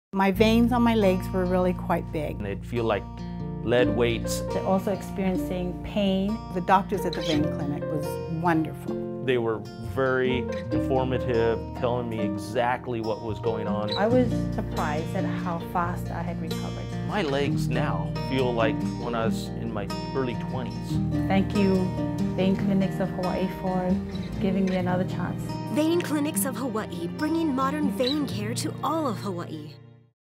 My veins on my legs were really quite big. And they'd feel like lead weights. They're also experiencing pain. The doctors at the vein clinic was wonderful. They were very informative, telling me exactly what was going on. I was surprised at how fast I had recovered. My legs now feel like when I was in my early 20s. Thank you, Vein Clinics of Hawaii, for giving me another chance. Vein Clinics of Hawaii, bringing modern vein care to all of Hawaii.